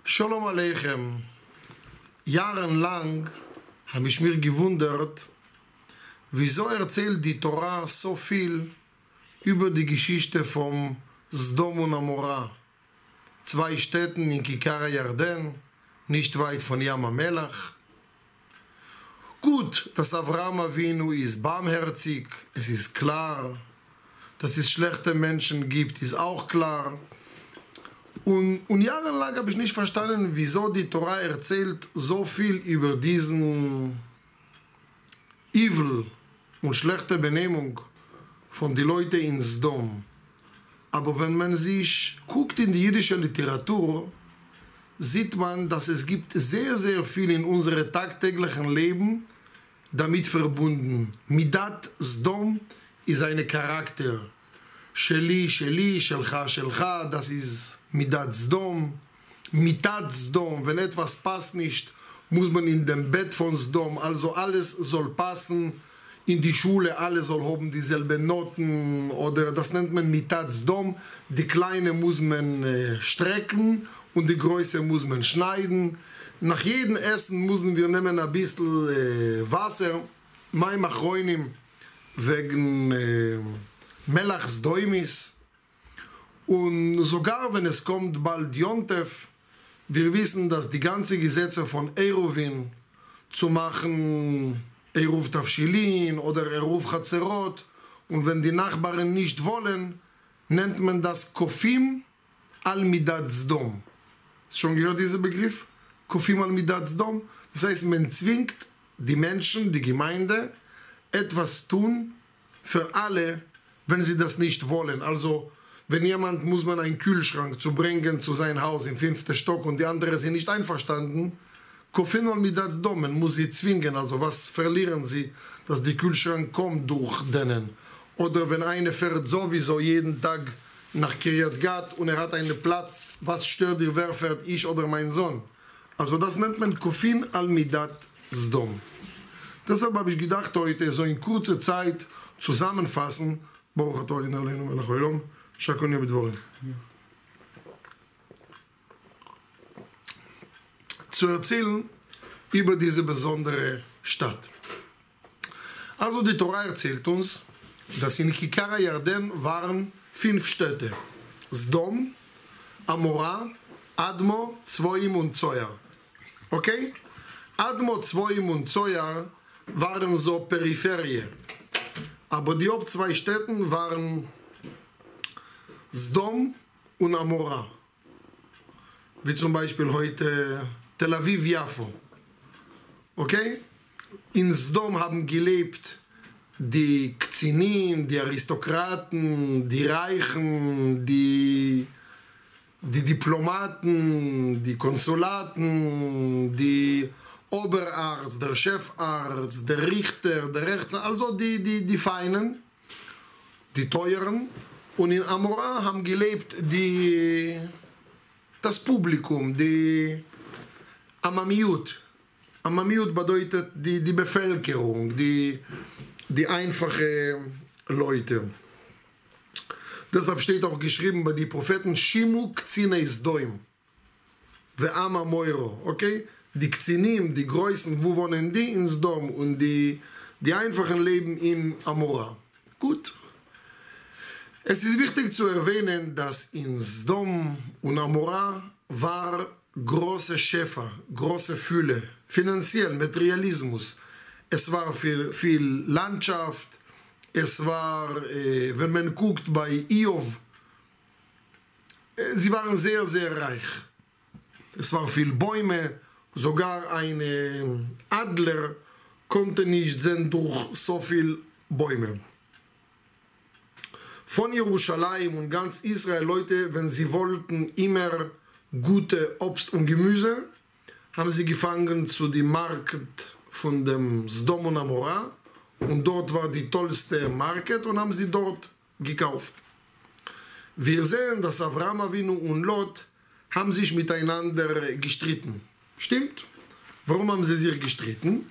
Shalom Aleichem. Jahrelang habe ich mir gewundert, wieso erzählt die Torah so viel über die Geschichte von Sdom und Amora. Zwei Städten in Kikar Yarden, nicht weit von Yam HaMelach. Gut, dass Avraham Avinu ist barmherzig, es ist klar. Dass es schlechte Menschen gibt, ist auch klar. Und jahrelang habe ich nicht verstanden, wieso die Torah erzählt so viel über diesen Evil und schlechte Benehmung von den Leuten in Sdom. Aber wenn man sich guckt in die jüdische Literatur, sieht man, dass es gibt sehr, sehr viel in unserem tagtäglichen Leben damit verbunden. Midat Sdom ist ein Charakter. Sheli, Sheli, Shelcha, Shelcha, das ist Midat Sdom. Mitat Sdom, wenn etwas passt nicht, muss man in dem Bett von Sdom, also alles soll passen. In die Schule, alle soll haben dieselben Noten, oder das nennt man Mitat Sdom. Die kleine muss man strecken und die Größe muss man schneiden. Nach jedem Essen müssen wir nehmen ein bisschen Wasser, Maim Achronim, wegen Melach Sdoimis. Und sogar wenn es kommt bald Yontef, wir wissen, dass die ganzen Gesetze von Eruvin zu machen, Eruv Tafshilin oder Eruv Chatzerot, und wenn die Nachbarn nicht wollen, nennt man das Kofim al Midat Sdom. Hast du schon gehört diesen Begriff? Kofim al Midat Sdom? Das heißt, man zwingt die Menschen, die Gemeinde, etwas tun für alle, wenn sie das nicht wollen. Also, wenn jemand muss man einen Kühlschrank zu bringen zu seinem Haus im 5. Stock und die anderen sind nicht einverstanden, Kofin al Midat Sdom, man muss sie zwingen. Also, was verlieren sie, dass der Kühlschrank kommt durch denen? Oder wenn einer fährt sowieso jeden Tag nach Kiryat Gat und hat einen Platz, was stört ihr, wer fährt, ich oder mein Sohn? Also, das nennt man Kofin al Midat Sdom. Deshalb habe ich gedacht, heute so in kurzer Zeit zusammenfassen, Baruch atah Adonai Eloheinu melech haolam, שהכל נהיה בדבורים. Zu erzählen über diese besondere Stadt. Also die Torah erzählt uns, dass in Kikar Yarden waren 5 Städte. Sdom, Amora, Admo, Zwoim und Zoyar. Okay? Admo, Zwoim und Zoyar waren so Peripherie. Aber die Haupt 2 Städten waren Sdom und Amora. Wie zum Beispiel heute Tel Aviv, Yafo. Okay? In Sdom haben gelebt die Kzinim, die Aristokraten, die Reichen, die Diplomaten, die Konsulaten, die Oberarzt, der Chefarzt, der Richter, der Rechtsanwalt, also die Feinen, die Teuren. Und in Amora haben gelebt das Publikum, die Amamiyut. Amamiyut bedeutet die Bevölkerung, die einfachen Leute. Deshalb steht auch geschrieben bei den Propheten, Shimu Kzinei Sdoim, Ve'ama Moiro, okay? Die Kzinim, die Größen, wo wohnen die? In Sdom. Und die einfachen leben in Amora. Gut. Es ist wichtig zu erwähnen, dass in Sdom und Amora war große Schäfer, große Fülle, finanziell, Materialismus. Es war viel Landschaft, es war, wenn man guckt bei Iov, sie waren sehr, sehr reich. Es waren viele Bäume, sogar ein Adler konnte nicht sehen durch so viele Bäume. Von Jerusalem und ganz Israel, Leute, wenn sie wollten immer gute Obst und Gemüse, haben sie gefangen zu dem Markt von dem Sdom und Amora, und dort war die tollste Market und haben sie dort gekauft. Wir sehen, dass Avraham Avinu und Lot haben sich miteinander gestritten. Stimmt? Warum haben sie sich gestritten?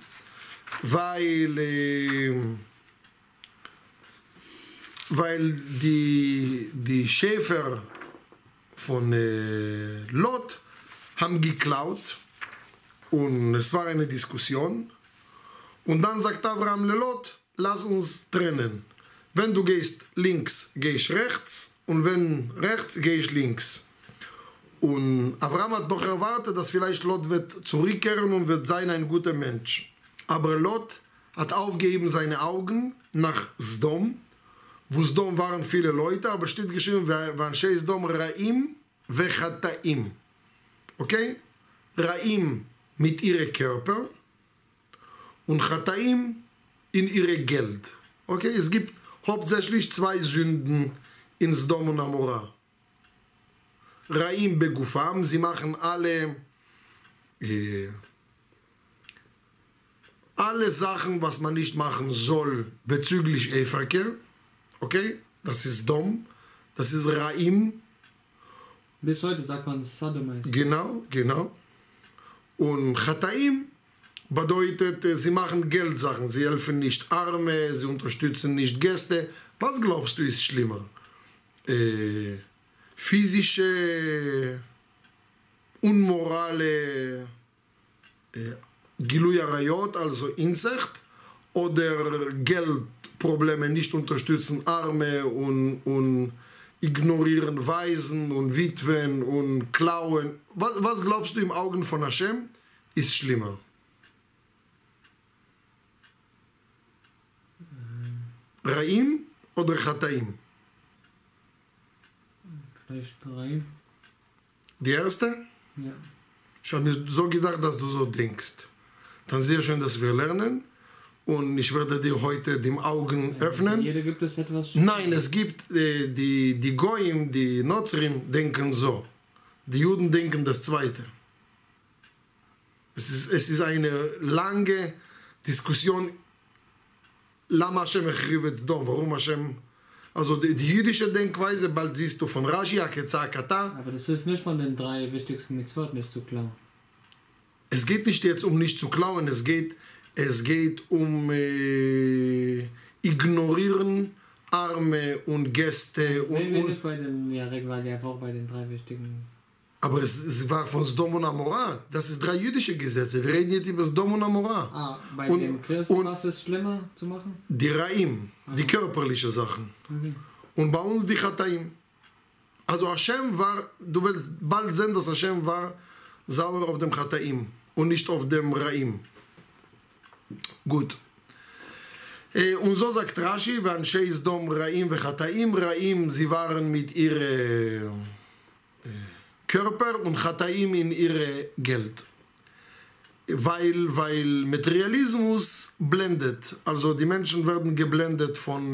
Weil die Schäfer von Lot haben geklaut und es war eine Diskussion. Und dann sagt Avram Lelot, lass uns trennen. Wenn du gehst links, gehe ich rechts und wenn rechts, gehe ich links. Und Avram hat doch erwartet, dass vielleicht Lot wird zurückkehren und wird sein ein guter Mensch. Aber Lot hat aufgegeben seine Augen nach Sdom. Wo Sdom waren viele Leute, aber steht geschrieben, Vanshei Sdom Raim vechataim. Okay? Raim mit ihrem Körper und Chataim in ihre Geld. Okay? Es gibt hauptsächlich zwei Sünden in Sdom und Amora. Raim begufam, sie machen alle Sachen, was man nicht machen soll bezüglich Eheverkehr. Okay? Das ist Dom, das ist Raim. Bis heute sagt man Sodomite. Genau. Und Chataim bedeutet, sie machen Geldsachen, sie helfen nicht Arme, sie unterstützen nicht Gäste. Was glaubst du ist schlimmer? Physische, unmorale Gilui Arayot, also Inzest, oder Geldprobleme, nicht unterstützen Arme und ignorieren Waisen und Witwen und klauen. Was glaubst du im Augen von Hashem ist schlimmer? Raim oder Chataim? Vielleicht Raim. Die erste? Ja. Ich habe mir so gedacht, dass du so denkst. Dann sehr schön, dass wir lernen. Und ich werde dir heute die Augen öffnen. Jeder gibt es etwas. Nein, es gibt die Goyim, die Nozrim denken so. Die Juden denken das Zweite. Es ist eine lange Diskussion. Lama Hashem echrivet Sdom. Warum Hashem? Also die jüdische Denkweise, bald siehst du von Rashi, Aketzakata. Aber das ist nicht von den 3 wichtigsten Mitzvot, nicht zu klauen. Es geht nicht jetzt um nicht zu klauen, es geht um ignorieren Arme und Gäste. Sehen wir nicht bei den, weil ja auch bei den 3 wichtigen. Aber es war von Sdom und Amora. Das ist 3 jüdische Gesetze. Wir reden jetzt über Sdom und Amora. Bei dem Christen was ist schlimmer zu machen? Die Raim, die körperlichen Sachen. Okay. Und bei uns die Chataim. Also Hashem war, du wirst bald sehen, dass Hashem war sauer auf dem Chataim und nicht auf dem Raim. Gut. Und so sagt Rashi, Vanshei Sdom Raim vechataim. Raim, sie waren mit ihrem Körper und Chataim in ihre Geld. Weil Materialismus blendet. Also die Menschen werden geblendet von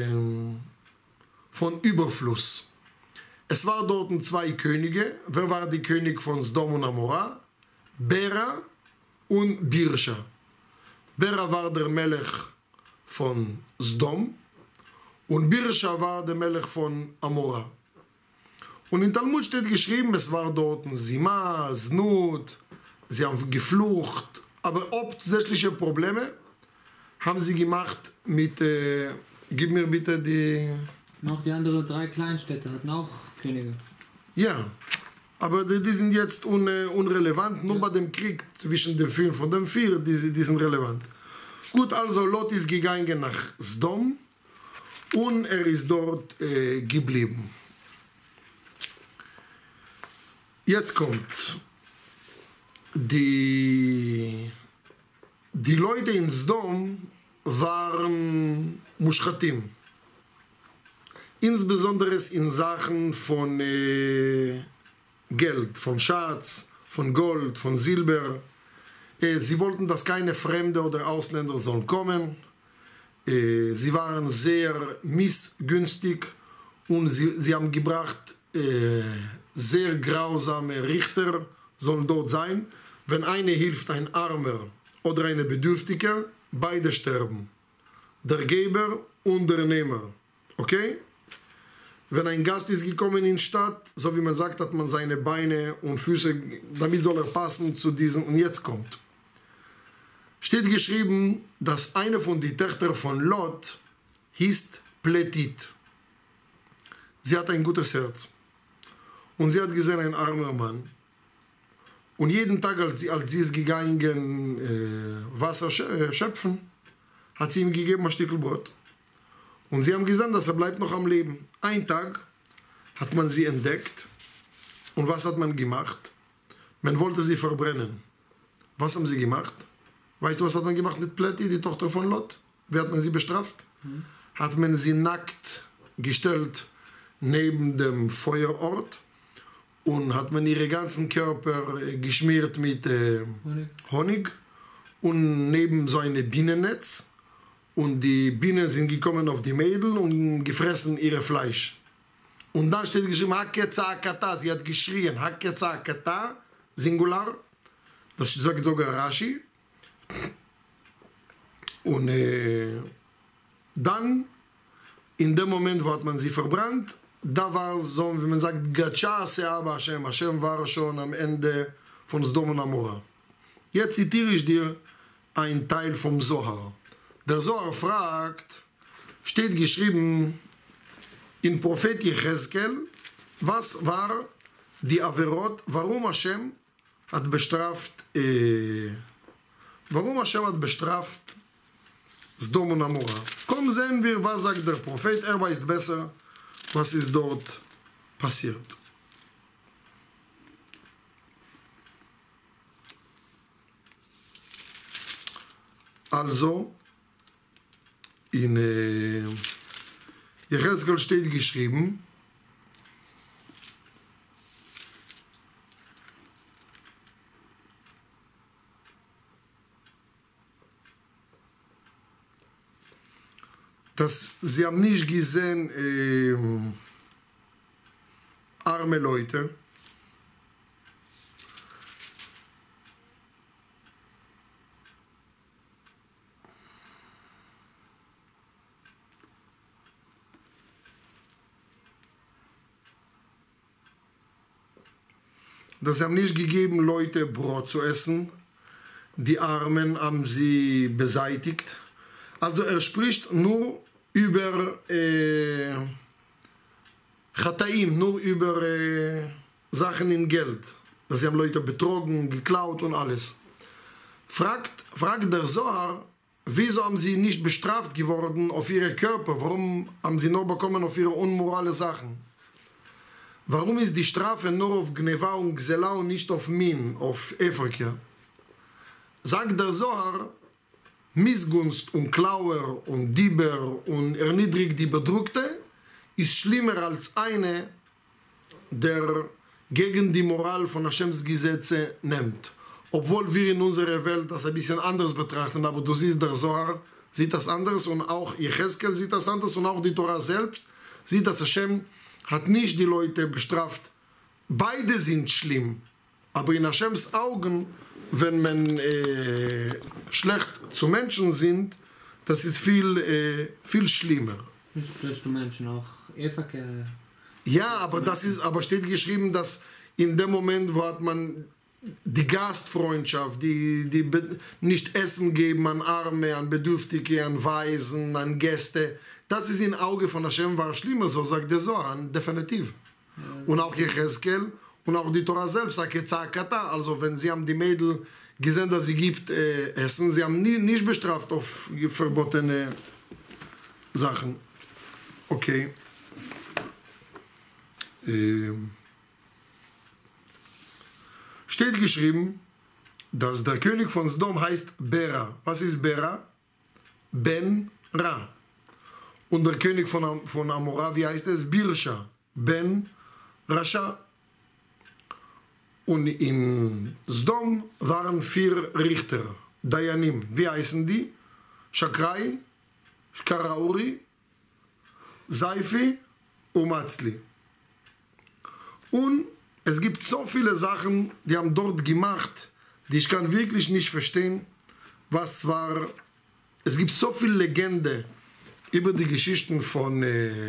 Überfluss. Es war dort 2 Könige. Wer war die König von Sdom und Amora? Bera und Birsha. Bera war der Melech von Sdom und Birsha war der Melech von Amora. Und in Talmud steht geschrieben, es war dort Sima, Znut, sie haben geflucht, aber hauptsächliche Probleme haben sie gemacht mit, gib mir bitte die... Noch die anderen 3 Kleinstädte hatten auch Könige. Ja, aber die sind jetzt unrelevant, nur bei dem Krieg zwischen den 5 und den 4, die sind relevant. Gut, also Lot ist gegangen nach Sdom und er ist dort geblieben. Jetzt kommt, die Leute in Sdom waren Mushchatim. Insbesondere in Sachen von Geld, von Schatz, von Gold, von Silber. Sie wollten, dass keine Fremde oder Ausländer sollen kommen. Sie waren sehr missgünstig und sie haben gebracht, sehr grausame Richter sollen dort sein. Wenn einer hilft, ein Armer oder eine Bedürftiger, beide sterben. Der Geber und der Nehmer. Okay? Wenn ein Gast ist gekommen in die Stadt, so wie man sagt, hat man seine Beine und Füße, damit soll er passen zu diesen. Und jetzt kommt. Steht geschrieben, dass eine von den Töchtern von Lot hieß Pletit. Sie hat ein gutes Herz. Und sie hat gesehen, ein armer Mann. Und jeden Tag, als sie ist gegangen, Wasser schöpfen, hat sie ihm gegeben ein Stück Brot. Und sie haben gesagt, dass er bleibt noch am Leben. Ein Tag hat man sie entdeckt. Und was hat man gemacht? Man wollte sie verbrennen. Was haben sie gemacht? Weißt du, was hat man gemacht mit Plätti, die Tochter von Lot? Wie hat man sie bestraft? Hat man sie nackt gestellt neben dem Feuerort und hat man ihre ganzen Körper geschmiert mit Honig und neben so ein Bienennetz. Und die Bienen sind gekommen auf die Mädel und gefressen ihr Fleisch. Und dann steht geschrieben, Hakketzakata, sie hat geschrien, Hakketzakata, Singular, das sagt sogar Rashi. Und dann, in dem Moment, wo hat man sie verbrannt, da war so, wie man sagt, Gacha Seaba Hashem, Hashem war schon am Ende von Sodom und Amora. Jetzt zitiere ich dir ein Teil vom Zohar. Der Zohar fragt, steht geschrieben in Prophet Jecheskel, was war die Averot, warum Hashem hat bestraft Sodom und Amora. Komm, sehen wir, was sagt der Prophet, er weiß besser, was ist dort passiert. Also, in Jecheskel steht geschrieben, dass sie haben nicht gesehen arme Leute, dass sie haben nicht gegeben Leute Brot zu essen, die Armen haben sie beseitigt. Also er spricht nur über Chataim, nur über Sachen in Geld. Dass sie haben Leute betrogen, geklaut und alles. Fragt der Zohar, wieso haben sie nicht bestraft geworden auf ihre Körper? Warum haben sie nur bekommen auf ihre unmorale Sachen? Warum ist die Strafe nur auf Gneva und Gzela und nicht auf Min, auf Ephrakia? Sagt der Zohar, Missgunst und Klauer und Dieber und erniedrigt die Bedrückte ist schlimmer als eine, der gegen die Moral von Hashems Gesetze nimmt. Obwohl wir in unserer Welt das ein bisschen anders betrachten, aber du siehst, der Zohar sieht das anders und auch Jecheskel sieht das anders und auch die Torah selbst sieht, dass Hashem hat nicht die Leute bestraft. Beide sind schlimm, aber in Hashems Augen, wenn man schlecht zu Menschen sind, das ist viel schlimmer. Nicht schlechte Menschen, auch Eheverkehr. Ja, aber steht geschrieben, dass in dem Moment, wo hat man die Gastfreundschaft, die nicht Essen geben an Arme, an Bedürftige, an Waisen, an Gäste, das ist im Auge von Hashem war schlimmer, so sagt der Zohar, definitiv. Ja. Und auch Jecheskel und auch die Torah selbst sagt, also wenn sie haben die Mädel gesehen, dass sie gibt Essen, sie haben nicht bestraft auf verbotene Sachen. Okay. Steht geschrieben, dass der König von Sodom heißt Bera. Was ist Bera? Ben Ra. Und der König von Amora, wie heißt es? Birsha. Ben Rasha. Und in Sodom waren 4 Richter, Dayanim. Wie heißen die? Shakrai, Shkarauri, Saifi und Matzli. Und es gibt so viele Sachen, die haben dort gemacht, die ich kann wirklich nicht verstehen, was war. Es gibt so viele Legenden über die Geschichten von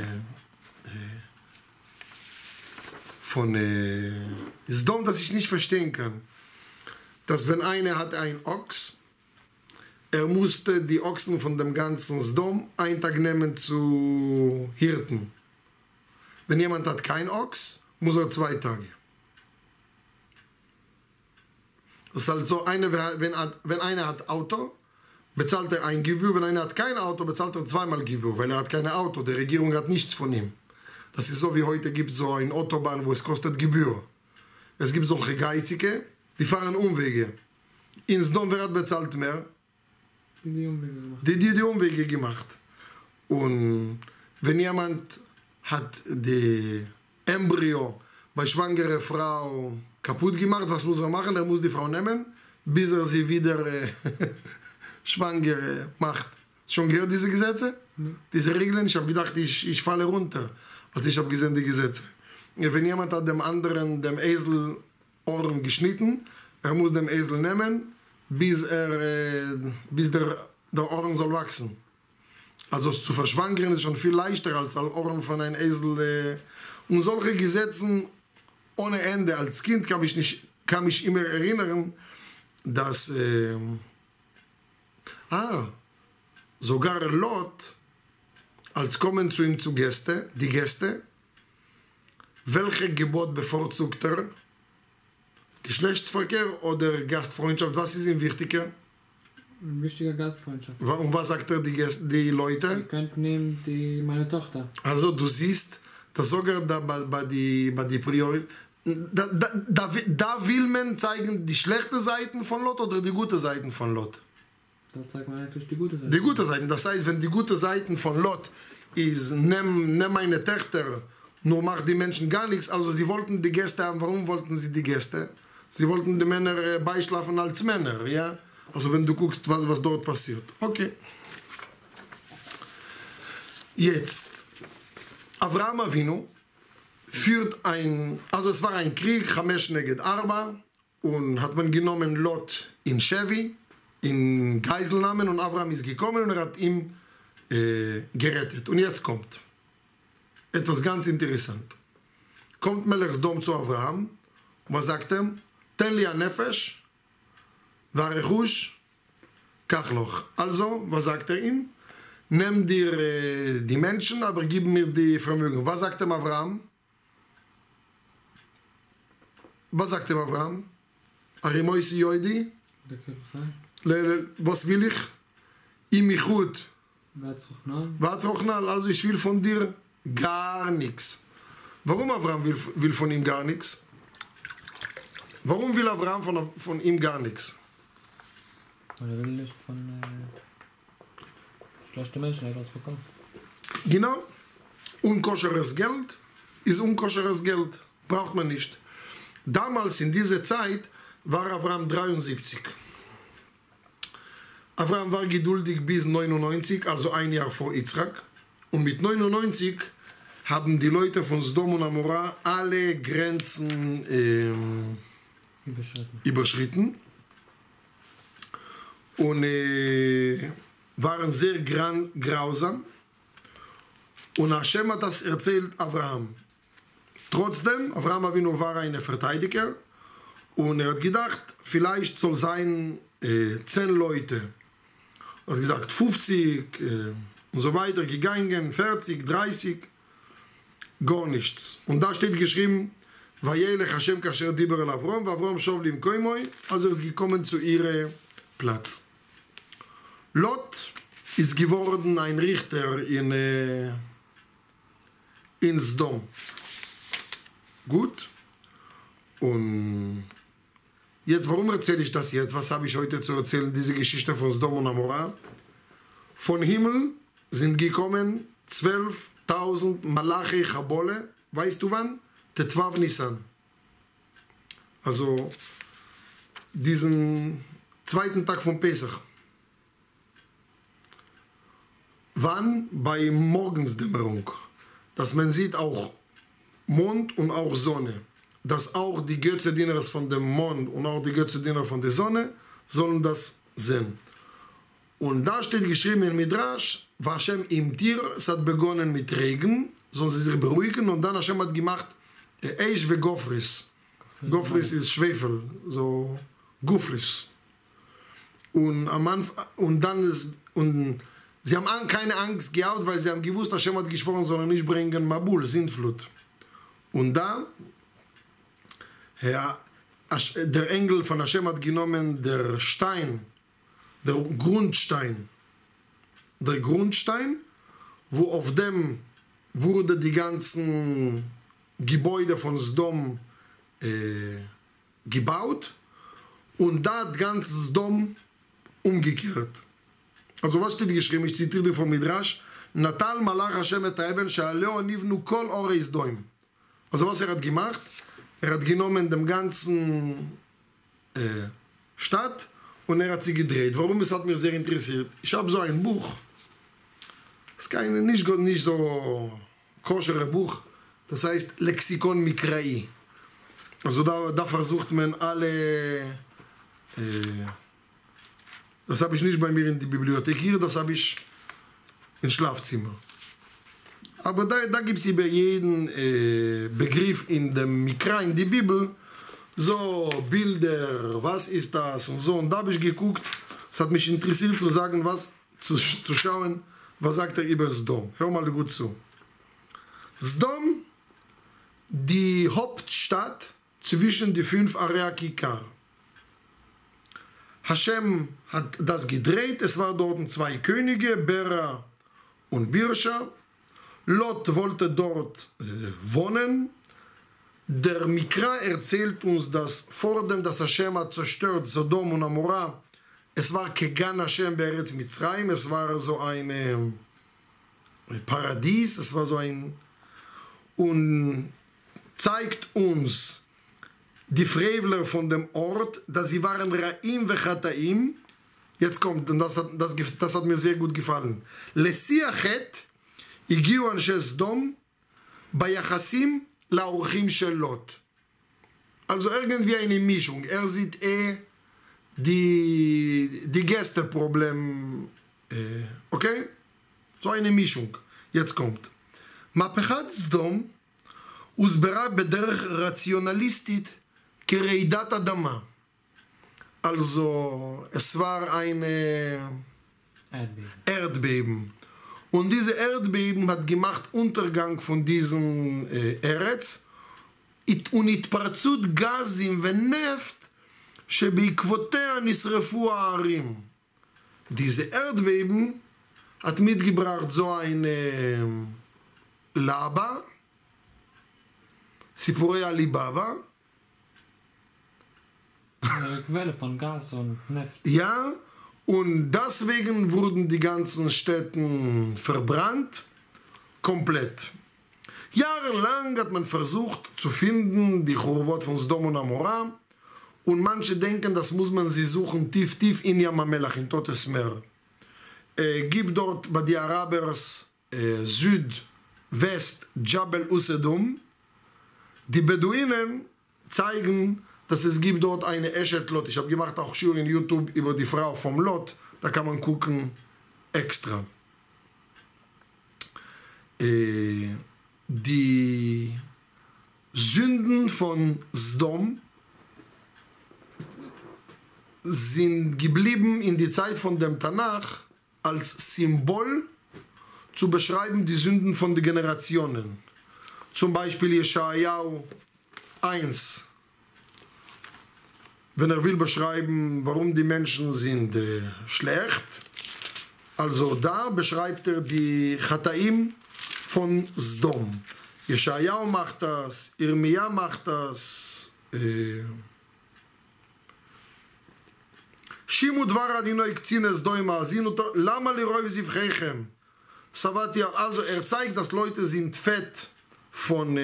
Sodom, dass ich nicht verstehen kann. Dass wenn einer hat einen Ochs, er musste die Ochsen von dem ganzen Sodom einen Tag nehmen zu Hirten. Wenn jemand hat keinen Ochs, muss er 2 Tage. Das ist halt so, wenn einer hat Auto, bezahlt er ein Gebühr. Wenn einer hat kein Auto, bezahlt er zweimal Gebühr, weil er hat kein Auto. Die Regierung hat nichts von ihm. Das ist so, wie heute gibt es so eine Autobahn, wo es kostet Gebühr. Es gibt solche Geizige, die fahren Umwege. In Sdom, wer hat bezahlt mehr? Die Umwege gemacht. Und wenn jemand hat die Embryo bei schwangerer Frau kaputt gemacht, was muss er machen? Er muss die Frau nehmen, bis er sie wieder schwanger macht. Schon gehört diese Gesetze? Diese Regeln? Ich habe gedacht, ich falle runter, als ich habe gesehen die Gesetze. Wenn jemand hat dem anderen, dem Esel, Ohren geschnitten, er muss den Esel nehmen, bis der Ohren soll wachsen. Also zu verschwangern ist schon viel leichter als Ohren von einem Esel. Und solche Gesetze ohne Ende. Als Kind kann mich immer erinnern, dass sogar Lot, als kommen zu ihm die Gäste, welche Gebot bevorzugt er? Geschlechtsverkehr oder Gastfreundschaft? Was ist ihm wichtiger? Ein wichtiger Gastfreundschaft. Und was sagt er die Leute? Ihr könnt nehmen meine Tochter. Also du siehst, dass sogar bei die Priorität, da will man zeigen die schlechten Seiten von Lot oder die guten Seiten von Lot? Da zeigt man eigentlich die gute Seite. Die guten Seiten, das heißt, wenn die guten Seiten von Lot ist, nimm meine Töchter, nur macht die Menschen gar nichts. Also sie wollten die Gäste haben. Warum wollten sie die Gäste? Sie wollten die Männer beischlafen als Männer, ja? Also wenn du guckst, was dort passiert. Okay. Jetzt, Avraham Avinu führt also es war ein Krieg, Chamesh neged Arba, und hat man genommen Lot in Shevi, in Geiselnahmen, und Avraham ist gekommen und er hat ihn gerettet. Und jetzt kommt etwas ganz interessant. Kommt Melech Sdom zu Avraham, und was sagt er? Ten li ha-nefesh, va-rechush, kach loch. Also, was sagt er ihm? Nimm dir die Menschen, aber gib mir die Vermögen. Was sagt er Avraham? Was sagt er Avraham? Arimoisi Yoidi? Was will ich? Imichut. Vatzrochnal. Also ich will von dir gar nichts. Warum Avraham will von ihm gar nichts? Warum will Avraham von ihm gar nichts? Weil er will nicht von schlechten Menschen etwas bekommen. Genau. Unkoscheres Geld ist unkoscheres Geld. Braucht man nicht. Damals in dieser Zeit war Avraham 73. Avraham war geduldig bis 99, also ein Jahr vor Yitzchak. Und mit 99 haben die Leute von Sdom und Amora alle Grenzen überschritten. Und waren sehr grausam. Und Hashem hat das erzählt Avraham. Trotzdem, Avraham Avinu war ein Verteidiger und er hat gedacht, vielleicht soll sein 10 Leute. Er hat gesagt 50 und so weiter, gegangen, 40, 30, gar nichts. Und da steht geschrieben, Vayelech Hashem kasher diber el Avrom, Avrom shov lim koimoi, also er ist gekommen zu ihrem Platz. Lot ist geworden ein Richter in Sdom. Gut. Und jetzt, warum erzähle ich das jetzt? Was habe ich heute zu erzählen? Diese Geschichte von Sdom und Amora. Von Himmel sind gekommen 12.000 Malachi Chabole. Weißt du wann? Tetvav Nisan. Also diesen zweiten Tag von Pesach. Wann? Bei Morgensdämmerung. Dass man sieht auch Mond und auch Sonne. Dass auch die Götzendiener von dem Mond und auch die Götzendiener von der Sonne sollen das sehen. Und da steht geschrieben in Midrash, Hashem im Tier, es hat begonnen mit Regen, sollen sie sich beruhigen, und dann Hashem hat gemacht Eish ve Gofris. Gofris ist Schwefel, so Gufris. Und sie haben keine Angst gehabt, weil sie haben gewusst, Hashem hat geschworen, soll er nicht bringen Mabul, Sintflut. Und da, der Engel von Hashem hat genommen der Stein, der Grundstein, wo auf dem wurde die ganzen Gebäude von Sodom gebaut und da hat ganz Sodom umgekehrt. Also was steht geschrieben? Ich zitiere vom Midrash. Natal Malach Hashem et Eben she'aleo nivnu kol orei Sodom. Also was hat gemacht? Er hat genommen dem ganzen Stadt und er hat sie gedreht. Warum? Es hat mich sehr interessiert. Ich habe so ein Buch. Es ist kein nicht so koschere Buch. Das heißt Lexikon Mikrai. Also da versucht man alle... das habe ich nicht bei mir in die Bibliothek hier, das habe ich im Schlafzimmer. Aber da gibt es über jeden Begriff in dem Mikra, in die Bibel, so Bilder, was ist das und so. Und da habe ich geguckt, es hat mich interessiert zu sagen, zu schauen, was sagt er über Sodom. Hör mal gut zu. Sodom, die Hauptstadt zwischen die 5 Area Kikar. Hashem hat das gedreht, es waren dort 2 Könige, Bera und Birsha. Lot wollte dort wohnen. Der Mikra erzählt uns, dass vor dem, dass Hashem hat zerstört Sodom und Amora, es war Kegan Hashem be'eretz Mitzrayim, es war so ein Paradies, es war so ein... Und zeigt uns die Frevler von dem Ort, dass sie waren Ra'im v'chataim. Jetzt kommt, und das hat mir sehr gut gefallen. Lesiachet הגיעו אנשי סדום ביחסים לאורחים של לוט. Also irgendwie eine Mischung. Er sieht die Gästeproblem. Okay? So eine Mischung. Jetzt kommt. מהפכת סדום הוסברה בדרך רציונליסטית כרעידת אדמה. Also es war ein Erdbeben. Und diese Erdbeben hat gemacht Untergang von diesem Eretz und התפרצות גזים ונפט שבעקבותיה נשרפו הערים. Diese Erdbeben hat mitgebracht so ein Laba, סיפורי עליבאבא. Quelle von Gas und Neft. Ja. Und deswegen wurden die ganzen Städte verbrannt, komplett. Jahrelang hat man versucht zu finden, die Churvot von Sodom und Amora. Und manche denken, das muss man sie suchen tief, tief in Yam HaMelach, in Totes Meer. Gibt dort bei den Arabers Südwest Jabal Usedum. Die Beduinen zeigen, dass es gibt dort eine Eshet Lot. Ich habe gemacht auch Schur in YouTube über die Frau vom Lot. Da kann man gucken extra. Die Sünden von Sodom sind geblieben in die Zeit von dem Tanach als Symbol zu beschreiben die Sünden von den Generationen. Zum Beispiel Jeschajahu 1. Wenn will beschreiben, warum die Menschen sind schlecht, also da beschreibt die Chataim von Sodom. Jeschajahu macht das, Irmia macht das. שימו דבר אדינוי קצין הסדום האזינו אותו, למה לרוב זבחיכם? סבתי, also zeigt, dass Leute sind fett von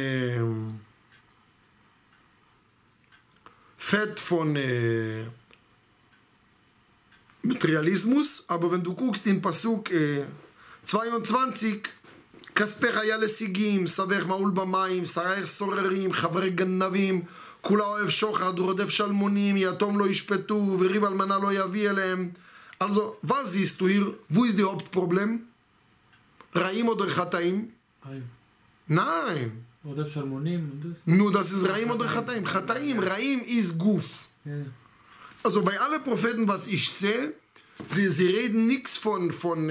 Materialismus, aber wenn du guckst in Pasuk 22, כספך היה לשיגים, שבך מעול במים, שרייך סוררים, חברי גנבים, כולה אוהב שוחד, רודף שלמונים, יתום לא ישפטו, וריב אלמנה לא יביא אליהם. Also, was siehst du hier? Wo ist die Hauptproblem? Raim oder Chataim? Nein. Oder Schalmonim. Nur das ist Raim oder Chataim. Chataim, Raim ist Guf. Ja. Also bei allen Propheten, was ich sehe, sie reden nichts von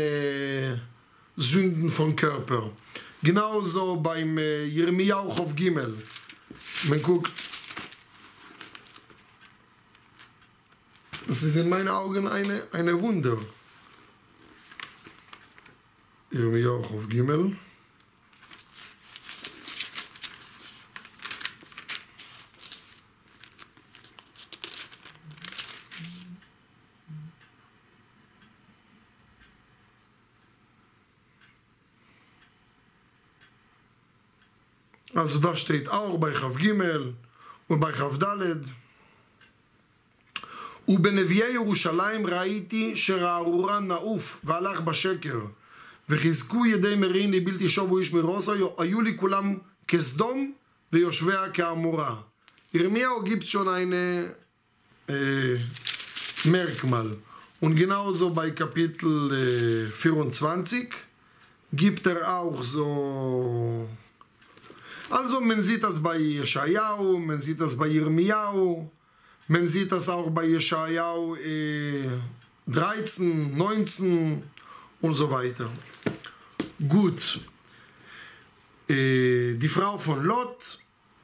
Sünden von Körper. Genauso beim Jeremiah auf Gimel. Man guckt. Das ist in meinen Augen eine Wunder. Irmiyahu auf Gimel. Also da steht auch bei Chav Gimel und bei Chav Daled. ובנביאי ירושלים ראיתי שרארורה נעוף והלך בשקר וחזקו ידי מרין לי בלתי שובו איש מרוסו היו לי כולם כסדום ויושביה כעמורה. Irmiyahu gibt schon eine Merkmal. Und genauso bei Kapitel 24 gibt auch so. Also man sieht das bei Jeschajahu, man sieht das bei Irmiyahu, man sieht das auch bei Jeschajahu 13, 19 und so weiter. Gut. Die Frau von Lot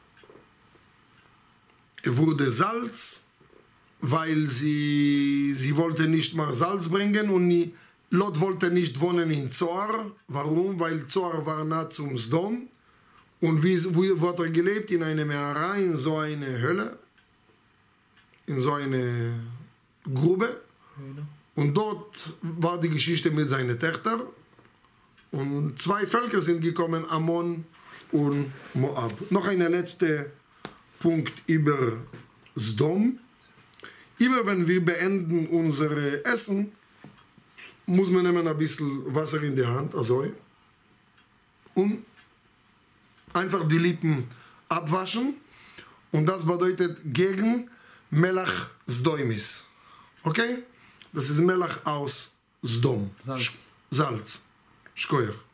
wurde Salz, weil sie wollte nicht mal Salz bringen und Lot wollte nicht wohnen in Zoar. Warum? Weil Zoar war nah zum Sdom. Und wie hat gelebt? In einer Meerei, in so eine Hölle, in so eine Grube. Und dort war die Geschichte mit seinen Töchtern. Und 2 Völker sind gekommen, Ammon und Moab. Noch ein letzter Punkt über Sdom. Immer wenn wir beenden unser Essen, muss man nehmen ein bisschen Wasser in die Hand, also, und einfach die Lippen abwaschen. Und das bedeutet gegen Melach Sdoimis. Okay? Das ist Melach aus Sdom. Salz. Salz. Shkoyach.